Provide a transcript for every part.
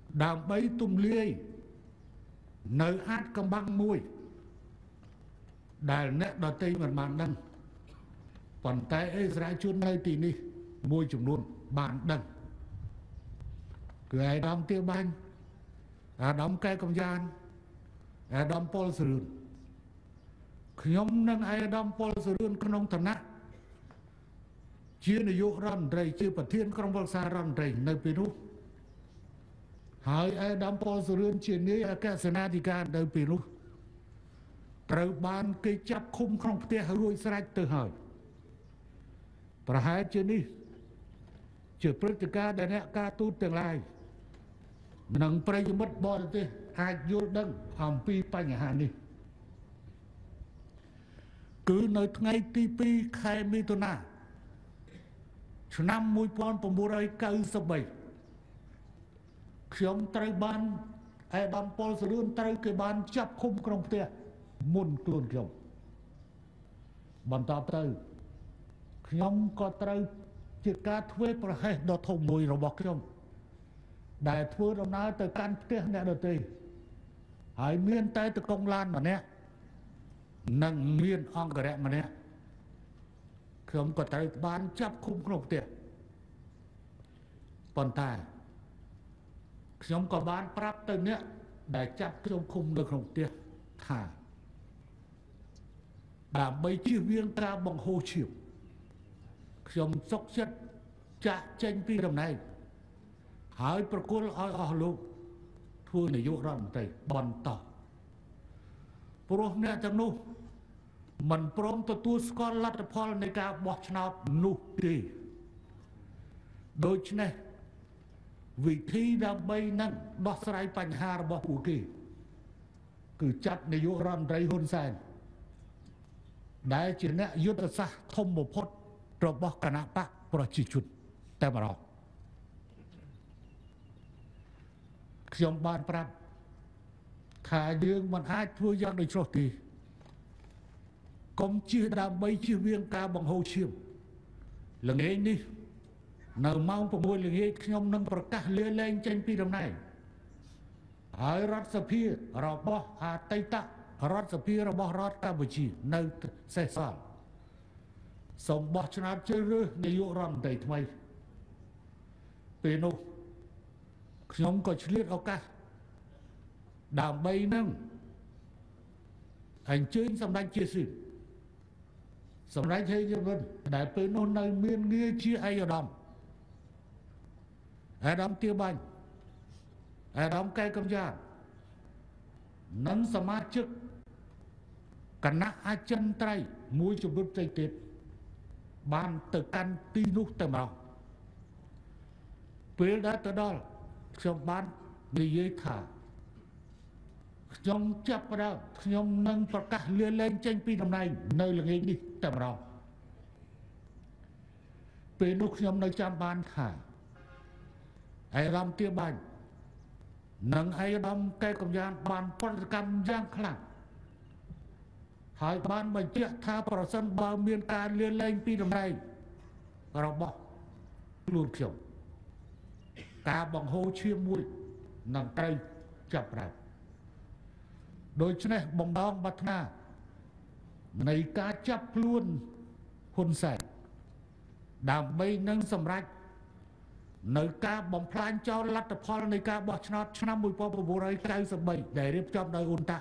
đàm bấy tùm liê nơi át cầm băng mùi đài nét đỏ tây mặt bạn đăng còn tay Israel chuôn nơi tì ni mùi chủng luôn bạn đăng cứ ai đóng tiêu banh đóng cây công gian đóng Paul Sırun nhóm nâng ai đóng Paul Sırun con ông thần nát chia này dụ răn rầy chia bật thiên con ông xa răn rầy nơi Peru hỏi ai đóng Paul Sırun chia ní ở cái Senatica nơi Peru trời ban cây chấp khung không thể hối sạch từ hỏi và hai chia ní chưa bớt ca để nẹ ca tu tương lai nâng prey mất bò thế ai vô đăng hòm pi pa nhà hàng đi cứ nơi ngay tivi khai mi tu na năm mươi pon của mua đây cây sập bể khi ông tây ban ai ban Paul Sırun tây cái ban chấp khung trong tia muôn tuần kiểu bàn tập tây khi ông có tây chỉ cá thuê và hay đo thùng mùi rồi bọc trong đại thua đồng nói từ căn tiếc nè đầu tiên hãy miên tay từ công lan mà nè nâng miên ong cái mà nè không có tay bán chấp khung không tiền còn tài không có bán prap từ nè để chấp trong khung được không tiền thả đảm mấy chiếc viên ca bằng hồ chiều không sốc chất chạ tranh pi đồng này hỏiประกวดឲ្យលោកធ្វើនយោបាយរដ្ឋមន្ត្រីបន្តព្រោះអ្នកទាំងនោះមិនព្រមទទួលស្គាល់លទ្ធផលនៃការបោះឆ្នោតនោះទេដូច្នេះវិធីដើម្បីនឹងដោះស្រាយបញ្ហារបស់ពួកគេគឺចាត់នយោបាយរដ្ឋមន្ត្រីហ៊ុនសែនដែលជាអ្នកយុទ្ធសាស្ត្រធំបំផុតរបស់គណៈបកប្រជាជនតែម្ដងខ្ញុំបានប្រាប់ថាយើងមិនអាចធ្វើយ៉ាងដូចនោះទេកុំជឿដើម្បីជៀសវាងការបង្ហូរឈាមល្ងាចនេះនៅម៉ោង 6 ល្ងាចខ្ញុំនឹងប្រកាសលាលែងចេញពីតំណែងហើយរដ្ឋសភារបស់អតីតរដ្ឋសភារបស់រដ្ឋកម្ពុជានៅសេសសល់សូមបោះឆ្នោតជ្រើសរើសនាយករដ្ឋមន្ត្រីថ្មីពេលនោះខ្ញុំក៏ឆ្លៀតឱកាសដើម្បីនឹងអញ្ជើញសម្ដេចជាស៊ីសម្ដេចហេយវិនដែលពេលនោះនៅមានងារជាឯកឧត្តមទាបាញ់អាដាមកែកំយ៉ានិងសមាជិកគណៈអចិន្ត្រៃយ៍មួយចំនួនផ្សេងទៀតបានទៅកាន់ទីនោះតែម្ដងពេលដែលទៅដល់ខ្ញុំបាននិយាយថាខ្ញុំចាប់ផ្ដើមខ្ញុំនឹងប្រកាសលាលែងចេញពីតំណែងនៅល្ងាចនេះតែម្ដងពេលនោះខ្ញុំនៅចាំបានថាឯកឧត្តមទាបាញ់និងឯកឧត្តមកែកំយ៉ានបានប្រតិកម្មយ៉ាងខ្លាំងហើយបានបញ្ជាក់ថាប្រសិនបើមានការលាលែងពីតំណែងរបស់ខ្លួនខ្ញុំការបង្ហូរឈាមមួយនឹងត្រូវចាប់ផ្ដើមដូច្នេះបំដងបាត់ណានៃការចាប់ខ្លួនហ៊ុនសែនដើម្បីនឹងសម្រេចនៅការបំផ្លាញចោលលទ្ធផលនៃការបោះឆ្នោតឆ្នាំ 1993 ដែលរៀបចំដោយអ៊ុនតា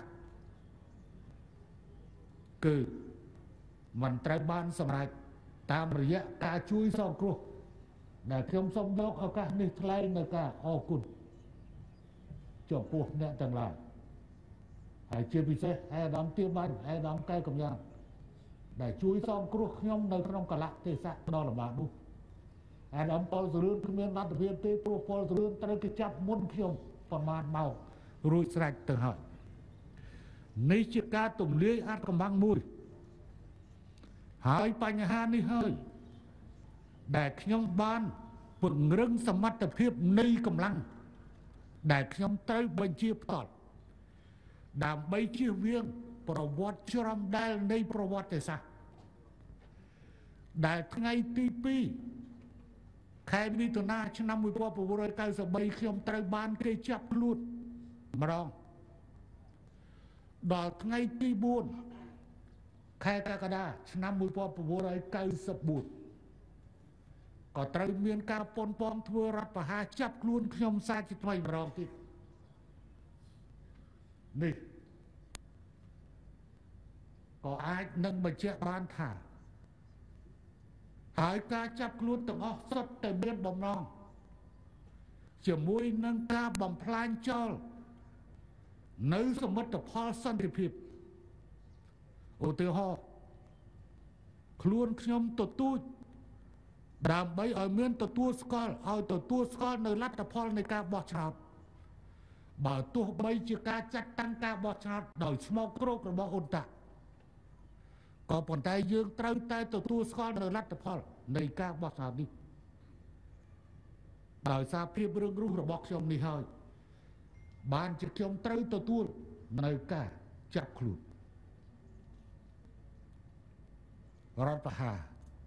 គឺមិនត្រូវបានសម្រេចតាមរយៈការជួយសង្គ្រោះដែលខ្ញុំសូមយកឱកាសនេះថ្លែងនៅការអរគុណចំពោះអ្នកទាំងឡាយហើយជាពិសេសឯកឧត្តមទាបាញ់ឯកឧត្តមកែកំយ៉ានដែលជួយសង្គ្រោះខ្ញុំនៅក្នុងកលៈទេសៈដ៏លំបាកនោះឯកឧត្តមប៉ុលសរឿនគ្មានលទ្ធភាពទេព្រោះប៉ុលសរឿនត្រូវគេចាប់មុនខ្ញុំប្រមាណមករួចស្រេចទៅហើយនេះជាការទម្លាយអាថ៌កំបាំងមួយហើយបញ្ហានេះហើយដែលខ្ញុំបានពង្រឹងសមត្ថភាពនៃកម្លាំងដែលខ្ញុំត្រូវបញ្ជាផ្ទាល់ដើម្បីជៀសវាងប្រវត្តិជ្រាំដែលនៃប្រវត្តិសាស្ត្រដែលថ្ងៃទីខែមិថុនាឆ្នាំ1993ខ្ញុំត្រូវបានគេចាប់ខ្លួនម្ដងដល់ថ្ងៃទី4ខែកក្កដាឆ្នាំ1994ក៏ត្រូវមានការប៉ុនប៉ងធ្វើរដ្ឋប្រហារចាប់ខ្លួនខ្ញុំសាជាថ្មីម្ដងទៀតនេះក៏អាចនឹងបញ្ជាក់បានថាហើយការចាប់ខ្លួនទាំងអស់សុទ្ធតែមានបំណងជាមួយនឹងការបំផ្លាញចោលនៅសមិទ្ធផលសន្តិភាពឧទាហរណ៍ខ្លួនខ្ញុំទទូចដើម្បីឲ្យមានទទួលស្គាល់នៅលទ្ធផលនៃការបោះឆ្នោតបើទោះបីជាការចាត់តាំងការបោះឆ្នោតដោយស្មោកគ្រោករបស់អ៊ុនតាក៏ប៉ុន្តែយើងត្រូវតែទទួលស្គាល់នៅលទ្ធផលនៃការបោះឆ្នោតនេះដោយសារភាពរឿងរ៉ាវរបស់ខ្ញុំនេះហើយបានជាខ្ញុំត្រូវទទួលនៅការចាប់ខ្លួនរដ្ឋប្រហារ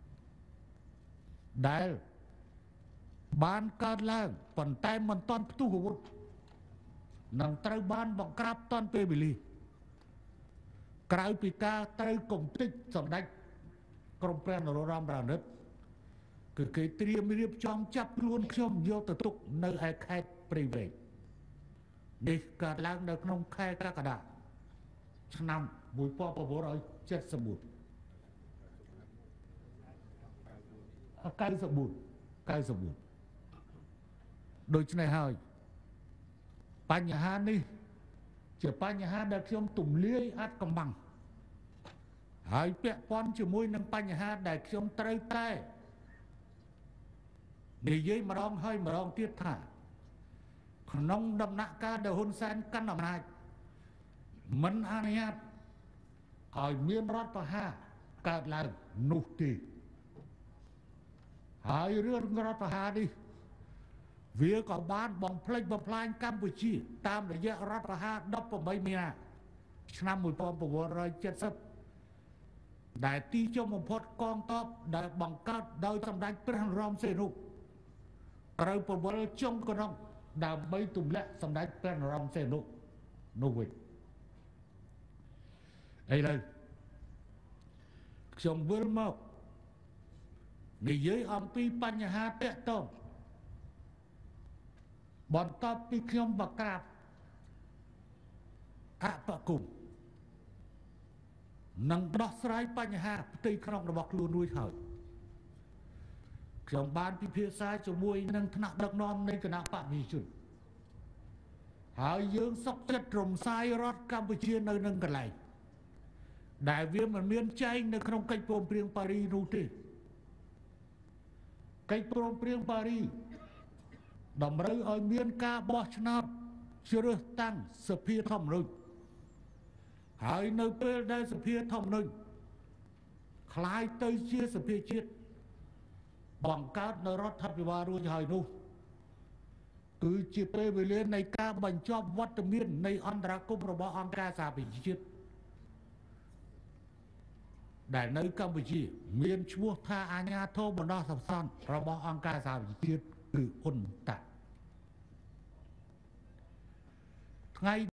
ដែលបានកើតឡើងប៉ុន្តែមិនទាន់ផ្ទុះអាវុធនឹងត្រូវបានបង្ក្រាបតាន់ពេលវេលាក្រៅពីការត្រូវគំទេចសម្ដេចក្រមព្រះនរោត្តម រណិតគឺគេត្រៀមរៀបចំចាប់ខ្លួនខ្ញុំយកទៅទុកនៅឯខេត្តព្រៃវែងនេះកើតឡើងនៅក្នុងខែកក្កដាឆ្នាំ1994 ដូច្នេះហើយបញ្ហានេះជាបញ្ហាដែលខ្ញុំទំលាយអាចកំបាំងហើយពាក់ព័ន្ធជាមួយនឹងបញ្ហាដែលខ្ញុំត្រូវតែនិយាយម្ដងហើយម្ដងទៀតថាក្នុងដំណាក់កាលដែលហ៊ុនសែនកាន់អំណាចមិនអនុញ្ញាតឲ្យមានរដ្ឋប្រហារកើតឡើងនោះទេហើយរឿងរដ្ឋប្រហារនេះវាក៏បានបំផ្លិចបំផ្លាញកម្ពុជាតាមរយៈរដ្ឋប្រហារ18មីនាឆ្នាំ1970ដែលទីជុំបំផុតកងទ័ពដែលបង្កើតដោយសម្ដេចព្រះនរោត្តមសីហនុត្រូវប្រវល់ចុងកណ្ដុងដើម្បីទម្លាក់សម្ដេចព្រះនរោត្តមសីហនុនោះវិញឥឡូវខ្ញុំវិលមកនិយាយអំពីបញ្ហាតាក់ទងបន្ទាប់ពីខ្ញុំបក្រាបអបគុំនឹងដោះស្រាយបញ្ហាផ្ទៃក្នុងរបស់ខ្លួនរួចហើយខ្ញុំបានពិភាក្សាជាមួយនឹងថ្នាក់ដឹកនាំនៃគណៈបព្វជិជនហើយយើងសុខចិត្តរំសាយរដ្ឋកម្ពុជានៅនឹងកន្លែងដែលវាមិនមានចែងនៅក្នុងកិច្ចព្រមព្រៀងប៉ារីសនោះទេកិច្ចព្រមព្រៀងប៉ារីសតម្រូវឲ្យមានការបោះឆ្នោតជ្រើសតាំងសភាធម្មនុញ្ញហើយនៅពេលដែលសភាធម្មនុញ្ញคล้ายទៅជាសភាជាតិបង្កើតនៅរដ្ឋាភិបាលរួចហើយនោះគឺជាពេលវេលានៃការបញ្ចប់វត្តមាននៃអន្តរាគមន៍របស់អង្គការសហប្រជាជាតិដែលនៅកម្ពុជាមានឈ្មោះថាអាជ្ញាធរបណ្ដោះសំសន្តិរបស់អង្គការសហប្រជាជាតិគឺអ៊ុនតាថ្ងៃ